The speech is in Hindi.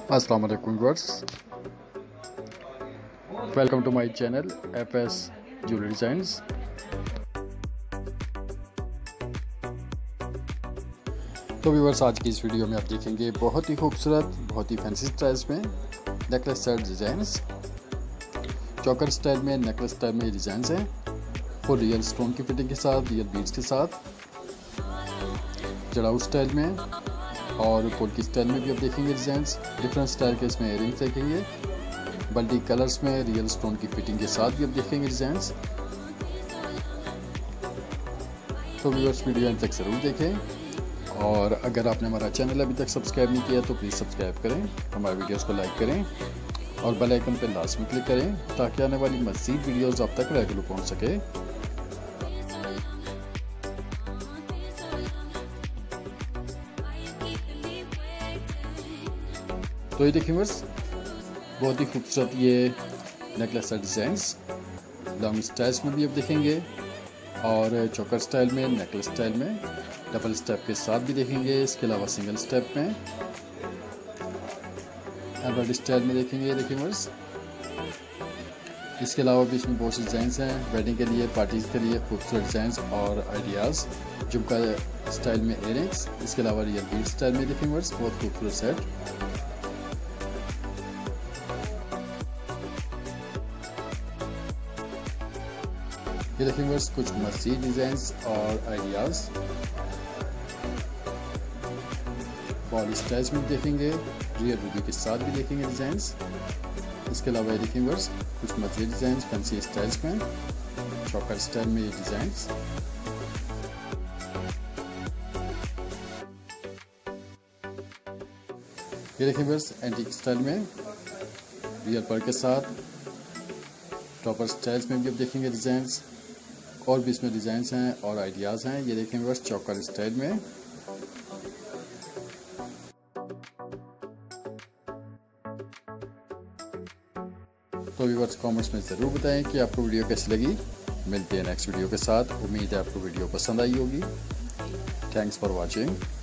अस्सलाम वालेकुम viewers, welcome to my channel FS jewellery designs. तो व्यूअर्स, आज की इस वीडियो में आप देखेंगे बहुत ही खूबसूरत, बहुत ही फैंसी स्टाइल्स में necklace set designs. Choker style में, नेकलेस स्टाइल में ये डिज़ाइंस हैं, फुल रियल स्टोन की फिटिंग के साथ, रियल बीड्स के साथ, जड़ाऊ स्टाइल में और पोकी स्टाइल में भी आप देखेंगे डिज़ाइंस। डिफरेंट स्टाइल के इसमें इयरिंग्स देखेंगे, बल्टी कलर्स में रियल स्टोन की फिटिंग के साथ भी आप देखेंगे डिज़ाइंस। तो व्यूअर्स, वीडियो अंत तक ज़रूर देखें और अगर आपने हमारा चैनल अभी तक सब्सक्राइब नहीं किया तो प्लीज़ सब्सक्राइब करें, हमारे वीडियोस को लाइक करें और बेल आइकन पर लास्ट में क्लिक करें ताकि आने वाली मज़ीद वीडियोस आप तक रेगुलर पहुंच सके। तो ये देखिए व्यूअर्स, बहुत ही खूबसूरत ये necklace set designs long styles में भी आप देखेंगे और चोकर स्टाइल में, नेकलेस स्टाइल में, डबल स्टेप के साथ भी देखेंगे। इसके अलावा सिंगल स्टेप में, एम्ब्रॉयडरी स्टाइल में देखेंगे। देखिए व्यूअर्स, इसके अलावा भी इसमें बहुत से डिज़ाइंस हैं वेडिंग के लिए, पार्टीज़ के लिए खूबसूरत डिज़ाइंस और आइडियाज़। झुमका स्टाइल में इयरिंग्स, इसके अलावा रियल बीड स्टाइल में देखेंगे व्यूअर्स, बहुत खूबसूरत सेट। ये देखेंगे व्यूअर्स, कुछ मज़ीद डिज़ाइंस और आइडियाज़ बॉल स्टाइल्स में देखेंगे, रियल रूबी के साथ भी देखेंगे डिज़ाइंस। इसके अलावा ये देखेंगे व्यूअर्स, कुछ मज़ीद डिज़ाइंस फैंसी स्टाइल्स में, चौकर स्टाइल में ये डिज़ाइंस। ये देखेंगे व्यूअर्स, एंटीक स्टाइल में रियल पर के साथ, टॉपर स्टाइल्स में भी आप देखेंगे डिज़ाइंस और भी इसमें डिज़ाइंस हैं और आइडियाज़ हैं। ये देखेंगे बस चौकर स्टाइल में। तो व्यूअर्स, कमेंट्स में ज़रूर बताएं कि आपको वीडियो कैसी लगी। मिलते हैं नेक्स्ट वीडियो के साथ। उम्मीद है आपको वीडियो पसंद आई होगी। Thanks for watching.